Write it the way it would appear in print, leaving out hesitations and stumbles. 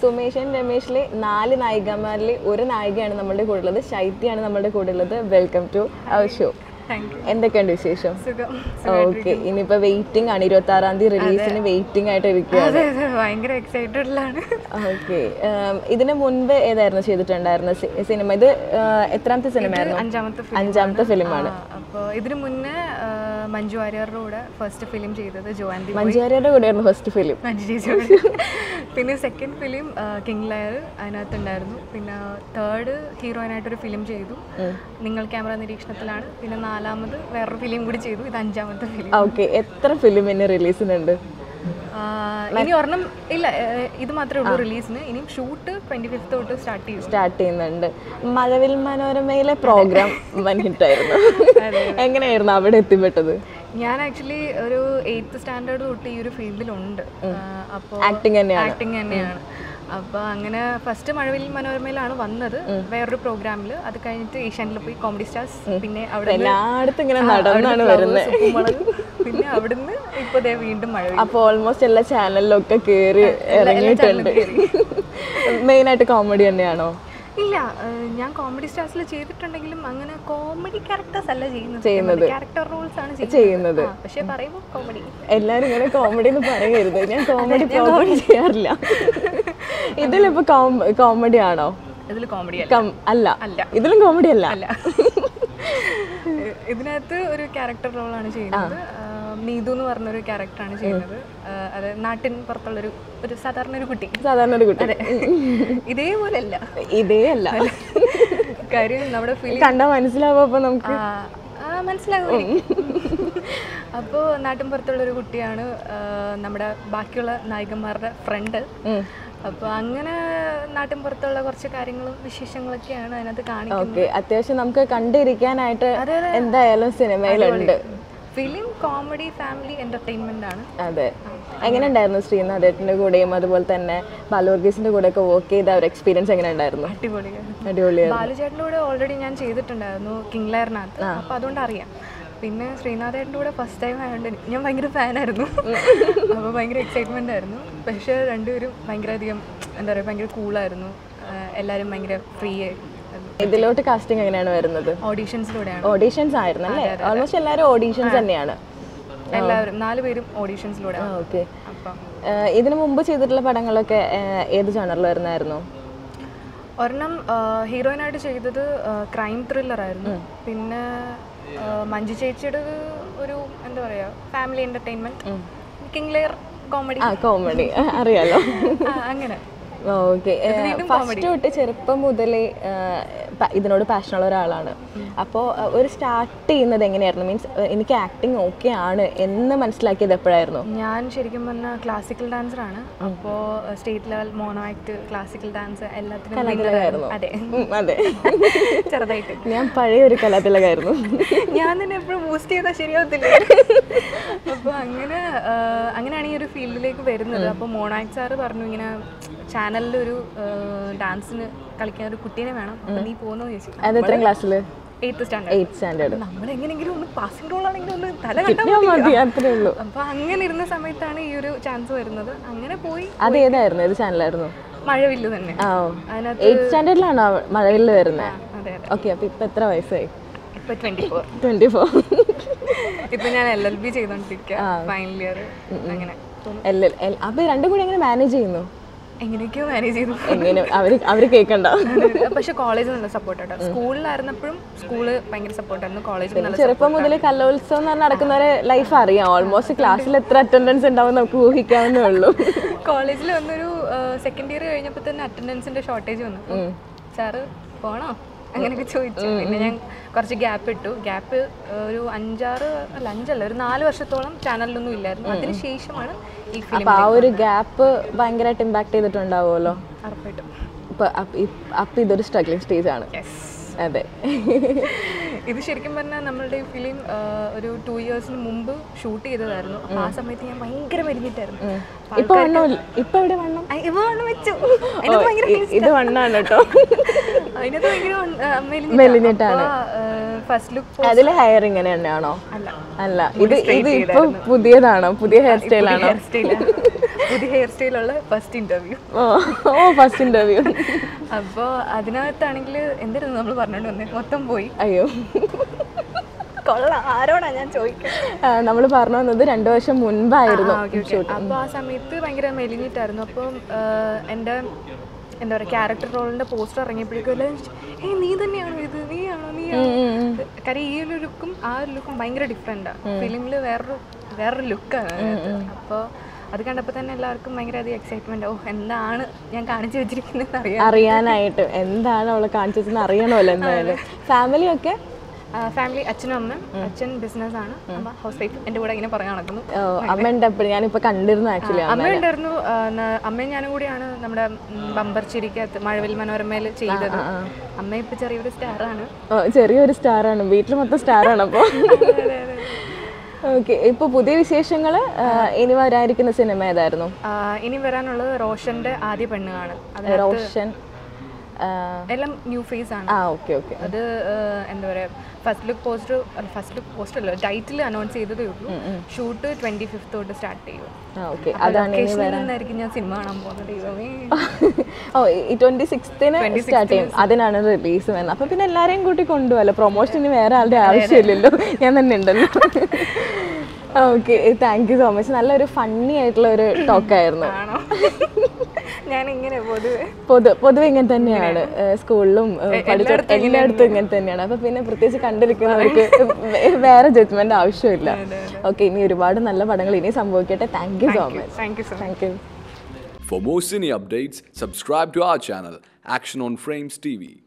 സുമേഷൻ രമേഷിലെ 4 നായികമാരിൽ ഒരു നായികയാണ് നമ്മുടെ കൂടെ ഉള്ളത്. ശൈത്യാണ് നമ്മുടെ കൂടെ ഉള്ളത്. Welcome to our show. എന്തൊക്കെയുണ്ട് വിശേഷം? ഓക്കെ, ഇനിയിപ്പോ വെയിറ്റിംഗ് ആണ്, 26-ാം തീയതി റിലീസിന് വെയിറ്റിംഗ് ആയിട്ട് ഇരിക്കുകയാണ്. ഓക്കെ, ഇതിന് മുൻപ് ഏതായിരുന്നു ചെയ്തിട്ടുണ്ടായിരുന്ന സിനിമ? ഇത് എത്രാമത്തെ സിനിമയായിരുന്നു? അഞ്ചാമത്തെ ഫിലിമാണ്. അപ്പോൾ ഇതിന് മുന്നേ മഞ്ജു വാര്യറുടെ കൂടെ ഫസ്റ്റ് ഫിലിം ചെയ്തത് ജോആൻഡി. മഞ്ജു വാര്യറുടെ കൂടെയായിരുന്നു ഫസ്റ്റ് ഫിലിം. പിന്നെ സെക്കൻഡ് ഫിലിം കിങ് ലയർ അതിനകത്തുണ്ടായിരുന്നു. പിന്നെ തേർഡ് ഹീറോയിനായിട്ടൊരു ഫിലിം ചെയ്തു, നിങ്ങൾ ക്യാമറ നിരീക്ഷണത്തിലാണ്. പിന്നെ 4ാമത് വേറൊരു ഫിലിം കൂടി ചെയ്തു. ഇത് 5ാമത്തെ ഫിലിം. ഓക്കെ, എത്ര ഫിലിം ഇനി റിലീസിനുണ്ട്? ഇനി ഒരെണ്ണം ഇല്ല, ഇത് മാത്രമേ ഉള്ളൂ റിലീസിന്. ഇനിയും ഷൂട്ട് 25th തൊട്ട് സ്റ്റാർട്ട് ചെയ്യുന്നുണ്ട്. മഴവിൽ മനോരമയിലെ പ്രോഗ്രാം വൻ ഹിറ്റായിരുന്നു. എങ്ങനെയായിരുന്നു അവിടെ എത്തിപ്പെട്ടത്? ഞാൻ ആക്ച്വലി ഒരു 8th സ്റ്റാൻഡേർഡ് തൊട്ട് ഈ ഒരു ഫീൽഡിലുണ്ട്. അപ്പോൾ ആക്ടിങ് തന്നെയാണ്. അപ്പോൾ അങ്ങനെ ഫസ്റ്റ് മഴവിൽ മനോരമയിലാണ് വന്നത്, വേറൊരു പ്രോഗ്രാമിൽ. അത് കഴിഞ്ഞിട്ട് ഏഷ്യാനിൽ പോയി കോമഡി സ്റ്റാർസ്. പിന്നെ അവിടെ എല്ലായിടത്തും ഇങ്ങനെ നടന്നാണ് വരുന്നത്. പിന്നെ അവിടുന്ന് ഇപ്പൊ വീണ്ടും മഴവിൽ. അപ്പോൾ ഓൾമോസ്റ്റ് എല്ലാ ചാനലിലൊക്കെ കയറി ഇറങ്ങിയിട്ടുണ്ട്. മെയിനായിട്ട് കോമഡി തന്നെയാണോ? ഇല്ല, ഞാൻ കോമഡി സ്റ്റാർസിൽ ചെയ്തിട്ടുണ്ടെങ്കിലും അങ്ങനെ കോമഡി ക്യാരക്ടേഴ്സ് അല്ല ചെയ്യുന്നത്, ക്യാരക്ടർ റോൾസ് ആണ് ചെയ്യുന്നത്. പക്ഷെ പറയുമ്പോൾ കോമഡി. എല്ലാരും ഇങ്ങനെ കോമഡി എന്ന് പറയരുത്, ഞാൻ കോമഡി ചെയ്യാറില്ല. ഇതിലിപ്പോ കോമഡി ആണോ? ഇതിൽ കോമഡി അല്ല, ഇതിലും കോമഡി അല്ല. ഇതിനകത്ത് ഒരു ക്യാരക്ടർ റോളാണ് ചെയ്യുന്നത്. നീതു എന്ന് പറഞ്ഞൊരു ക്യാരക്ടറാണ് ചെയ്യുന്നത്. അത് നാട്ടിൻ പുറത്തുള്ളൊരു സാധാരണ ഒരു കുട്ടി. അതെ, ഇതേപോലെ അല്ല കാര്യം. നമ്മുടെ ഫിലിം കണ്ടാ മനസ്സിലാവുമ്പോ നമുക്ക് മനസ്സിലാകും. അപ്പോൾ നാട്ടിൻ പുറത്തുള്ളൊരു കുട്ടിയാണ് നമ്മുടെ ബാക്കിയുള്ള നായികന്മാരുടെ ഫ്രണ്ട്. അപ്പോൾ അങ്ങനെ നാട്ടിൻ പുറത്തുള്ള കുറച്ച് കാര്യങ്ങളും വിശേഷങ്ങളൊക്കെയാണ് അതിനകത്ത് കാണിക്കുന്നത്. അത്യാവശ്യം നമുക്ക് കണ്ടിരിക്കാനായിട്ട് എന്തായാലും സിനിമയിലുണ്ട്. ഫിലിം കോമഡി ഫാമിലി എന്റർടൈൻമെന്റ് ആണ്. അതെ. എങ്ങനെയുണ്ടായിരുന്നു ശ്രീനാഥേട്ടൻ്റെ കൂടെയും അതുപോലെ തന്നെ ബാലുവർഗീസിന്റെ കൂടെ ഒക്കെ വർക്ക് ചെയ്ത ഒരു എക്സ്പീരിയൻസ് എങ്ങനെയുണ്ടായിരുന്നു? അടിപൊളിയാണ്. ബാലുചേട്ടൻ്റെ കൂടെ ഓൾറെഡി ഞാൻ ചെയ്തിട്ടുണ്ടായിരുന്നു കിങ് ലയറിനകത്ത്, അപ്പോൾ അതുകൊണ്ട് അറിയാം. പിന്നെ ശ്രീനാഥേട്ടൻ്റെ കൂടെ ഫസ്റ്റ് ടൈം ആയതുകൊണ്ട് ഞാൻ ഭയങ്കര ഫാനായിരുന്നു. അപ്പോൾ ഭയങ്കര എക്സൈറ്റ്മെന്റ് ആയിരുന്നു. പക്ഷേ രണ്ടുപേരും ഭയങ്കരധികം എന്താ പറയുക, ഭയങ്കര കൂളായിരുന്നു. എല്ലാവരും ഭയങ്കര ഫ്രീ ആയി. ഇതിലോട്ട് കാസ്റ്റിംഗ് എങ്ങനെയാണ് വരുന്നത്? ഓഡീഷൻസിലൂടെയാണ്. ഓഡീഷൻസ് ആയിരുന്നു അല്ലേ? ഓൾമോസ്റ്റ് എല്ലാവരും ഓഡീഷൻസ് തന്നെയാണ്. എല്ലാവരും 4 പേരും ഓഡീഷൻസിലൂടെ. ഓക്കെ. ഇതിനു മുമ്പ് ചെയ്തിട്ടുള്ള പടങ്ങളൊക്കെ ഏത് ജോണറിൽ വരുന്നായിരുന്നു? ഒരെണ്ണം ഹീറോയിനായിട്ട് ചെയ്തത് ക്രൈം ത്രില്ലറായിരുന്നു. പിന്നെ മഞ്ജു ചേച്ചിയുടെ ഒരു എന്താ പറയുക, family entertainment. King Liar comedy അറിയാലോ. അങ്ങനെ. ഓക്കെ. ഫസ്റ്റ് തൊട്ട് ചെറുപ്പം മുതലേ ഇതിനോട് പാഷനുള്ള ഒരാളാണ്. അപ്പോൾ ഒരു സ്റ്റാർട്ട് ചെയ്യുന്നത് എങ്ങനെയായിരുന്നു? മീൻസ് എനിക്ക് ആക്ടിങ് ഓക്കെ ആണ് എന്ന് മനസ്സിലാക്കിയത് എപ്പോഴായിരുന്നു? ഞാൻ ശരിക്കും പറഞ്ഞാൽ ക്ലാസിക്കൽ ഡാൻസറാണ്. അപ്പോൾ state level mono act, classical dance എല്ലാത്തിനും. അതെ അതെ, ചെറുതായിട്ട്. ഞാൻ പഴയ ഒരു കലാതിലകായിരുന്നു. ഞാൻ തന്നെ എപ്പോഴും ബൂസ്റ്റ് ചെയ്താൽ ശരിയാവത്തില്ല. അപ്പോൾ അങ്ങനെയാണ് ഈ ഒരു ഫീൽഡിലേക്ക് വരുന്നത്. അപ്പോൾ മോണോ ആക്ട് സാറ് പറഞ്ഞു, ഇങ്ങനെ ചാനലിലൊരു ഡാൻസിന് കളിക്കാൻ ഒരു കുട്ടീനെ വേണം, നീ പോകുന്നു ചോദിച്ചു. അത് എത്ര ക്ലാസ്സിൽ? 8th standard. നമ്മൾ എങ്ങനെയെങ്കിലും ഒന്ന് പാസിംഗ് റോൾ ആണെങ്കിലും ഒന്ന് തല കണ്ടാൽ. അപ്പൊ അങ്ങനെ ഇരുന്ന സമയത്താണ് ഈ ഒരു ചാൻസ് വരുന്നത്. അങ്ങനെ പോയി. അത് ഏതായിരുന്നു? ഏത് ചാനലായിരുന്നു? മഴവില്ല് തന്നെ. 8th സ്റ്റാൻഡേർഡിലാണോ മഴവില്ല് വരുന്നത്? ഓക്കെ. അപ്പൊ ഇപ്പൊ എത്ര വയസ്സായി? ഇപ്പൊ 24. ഇപ്പൊ ഞാൻ LLB ചെയ്തോണ്ടിരിക്കുക, ഫൈനൽ ഇയർ. അങ്ങനെ. അപ്പൊ രണ്ടും കൂടി എങ്ങനെ മാനേജ് ചെയ്യുന്നു? എങ്ങനെയൊക്കെയോ മാനേജ് ചെയ്തു. അവര് കേൾക്കണ്ട. പക്ഷെ കോളേജ് നല്ല സപ്പോർട്ടാണ്. സ്കൂളിലായിരുന്നപ്പോഴും സ്കൂള് ഭയങ്കര സപ്പോർട്ടായിരുന്നു. കോളേജ് ചെറുപ്പം മുതലേ കലോത്സവം നടക്കുന്നവരെ ലൈഫ് അറിയാം. ഓൾമോസ്റ്റ് ക്ലാസ്സിൽ എത്ര അറ്റൻഡൻസ് ഉണ്ടാവും നമുക്ക് ഊഹിക്കാവുന്നേ ഉള്ളൂ. കോളേജിൽ വന്നൊരു സെക്കൻഡ് ഇയർ കഴിഞ്ഞപ്പോൾ തന്നെ അറ്റൻഡൻസിന്റെ ഷോർട്ടേജ് വന്നു. സാറ് പോണോ അങ്ങനെയൊക്കെ ചോദിച്ചു. പിന്നെ ഞാൻ കുറച്ച് ഗ്യാപ്പ് ഇട്ടു. ഗ്യാപ്പ് ഒരു 4 വർഷത്തോളം ചാനലിലൊന്നും ഇല്ലായിരുന്നു. അതിനുശേഷമാണ് ഈ ഫിലിം. ആ ഒരു ഗ്യാപ്പ് ഭയങ്കരമായിട്ട് ഇമ്പാക്ട് ചെയ്തിട്ടുണ്ടാവുമല്ലോ. ഉറപ്പായിട്ടും. അപ്പൊ ഇതൊരു സ്ട്രഗ്ലിംഗ് സ്റ്റേജ് ആണ്. അതെ. ഇത് ശരിക്കും പറഞ്ഞാൽ നമ്മളുടെ ഈ ഫിലിം ഒരു 2 ഇയേഴ്സിന് മുമ്പ് ഷൂട്ട് ചെയ്തതായിരുന്നു. ആ സമയത്ത് ഞാൻ ഭയങ്കര മെലിഞ്ഞിട്ടായിരുന്നു. ഇത് വണ്ണാണ് കേട്ടോ. അതിനകത്ത് ഭയങ്കര മെലിഞ്ഞിട്ടാണ്. ഫസ്റ്റ് ലുക്ക് അതിൽ ഹെയർ ഇങ്ങനെ തന്നെയാണോ? അല്ല, ഇത് ഇപ്പൊ പുതിയതാണോ? പുതിയ ഹെയർ സ്റ്റൈലാണോ? പുതിയ ഹെയർ സ്റ്റൈലുള്ള ഫസ്റ്റ് ഇൻ്റർവ്യൂ. ഓ ഫസ്റ്റ് ഇൻ്റർവ്യൂ. അപ്പോൾ അതിനകത്താണെങ്കിൽ എന്തായിരുന്നു നമ്മൾ പറഞ്ഞുകൊണ്ട് വന്നേ, മൊത്തം പോയി. അയ്യോ കൊള്ളാം, ആരോടാ ഞാൻ ചോദിക്കാം. നമ്മൾ പറഞ്ഞു വന്നത് 2 വർഷം മുൻപായിരുന്നു. അപ്പോൾ ആ സമയത്ത് ഭയങ്കര മെലിഞ്ഞിട്ടായിരുന്നു. അപ്പം എൻ്റെ എന്താ പറയുക ക്യാരക്ടർ റോളിൻ്റെ പോസ്റ്റർ ഇറങ്ങിയപ്പോഴേക്കും എല്ലാം നീ തന്നെയാണോ ഇത്, നീയാണോ. കാര്യം ഈ ഒരു ലുക്കും ആ ഒരു ലുക്കും ഭയങ്കര ഡിഫറെൻറ്റാണ്. ഫിലിമിൽ വേറൊരു ലുക്കാണ്. അപ്പോൾ അത് കണ്ടപ്പോൾ തന്നെ എല്ലാവർക്കും ഭയങ്കര അധികം എക്സൈറ്റ്മെൻറ്റ്. എന്താണ് ഞാൻ കാണിച്ചു വെച്ചിരിക്കുന്നത് അറിയാനായിട്ട്, എന്താണ് അവളെ കാണിച്ചു വെച്ചെന്ന് അറിയണമല്ലോ എന്തായാലും. ഫാമിലിയൊക്കെ ഫാമിലി അച്ഛനും അമ്മ, അച്ഛൻ ബിസിനസ്സാണ്, അമ്മ ഹൗസ് വൈഫ്. എൻ്റെ കൂടെ ഇങ്ങനെ പറയാൻ നടക്കുന്നു. അമ്മ ഉണ്ട് എപ്പോഴും, ഞാനിപ്പോൾ കണ്ടിരുന്നു ആക്ച്വലി. അമ്മ ഉണ്ടായിരുന്നു. അമ്മയും ഞാനും കൂടിയാണ് നമ്മുടെ ബമ്പർ ചിരിക്കകത്ത് മഴവിൽ മനോരമയിൽ ചെയ്തത്. അമ്മ ഇപ്പം ചെറിയൊരു സ്റ്റാറാണ്. ചെറിയൊരു സ്റ്റാറാണ്, വീട്ടിൽ മൊത്തം സ്റ്റാറാണ്. അപ്പോൾ ഓക്കെ, ഇപ്പോൾ പുതിയ വിശേഷങ്ങൾ ഇനി വരാനിരിക്കുന്ന സിനിമ ഏതായിരുന്നു? ഇനി വരാനുള്ളത് റോഷൻ്റെ ആദ്യ പെണ്ണുകാണ്. റോഷൻ എല്ലാം ന്യൂ ഫേസ് ആണ്. അത് എന്താ പറയുക, ഫസ്റ്റ് ലുക്ക് പോസ്റ്റർ അല്ല, ടൈറ്റിൽ അനൗൺസ് ചെയ്തതേ ഉള്ളൂ. ഷൂട്ട് 25th തൊട്ട് സ്റ്റാർട്ട് ചെയ്യും. ലൊക്കേഷനിലായിരിക്കും ഞാൻ സിനിമ കാണാൻ പോകുന്നത്. ദൈവമേ, 26th സ്റ്റാർട്ട് ചെയ്യും, അതിനാണ് റിലീസ് വരുന്നത്. അപ്പോൾ പിന്നെ എല്ലാവരെയും കൂട്ടി കൊണ്ടുപോകല്ലോ, പ്രൊമോഷന് വേറെ ആളുടെ ആവശ്യമില്ലല്ലോ, ഞാൻ തന്നെ ഉണ്ടല്ലോ. Okay, thank you so much. നല്ലൊരു ഫണ്ണി ആയിട്ടുള്ള ഒരു ടോക്കായിരുന്നു. ഞാനിങ്ങനെ പൊതുവെ ഇങ്ങനെ തന്നെയാണ്, സ്കൂളിലും എല്ലായിടത്തും ഇങ്ങനെ തന്നെയാണ്. അപ്പൊ പിന്നെ പ്രത്യേകിച്ച് കണ്ടിരിക്കുന്നവർക്ക് വേറെ ജഡ്ജ്മെന്റ് ആവശ്യമില്ല. ഓക്കെ, ഇനി ഒരുപാട് നല്ല പടങ്ങൾ ഇനി സംഭവിക്കട്ടെ. Thank you so much. Thank you. For more cine updates, subscribe to our channel, Action on Frames TV.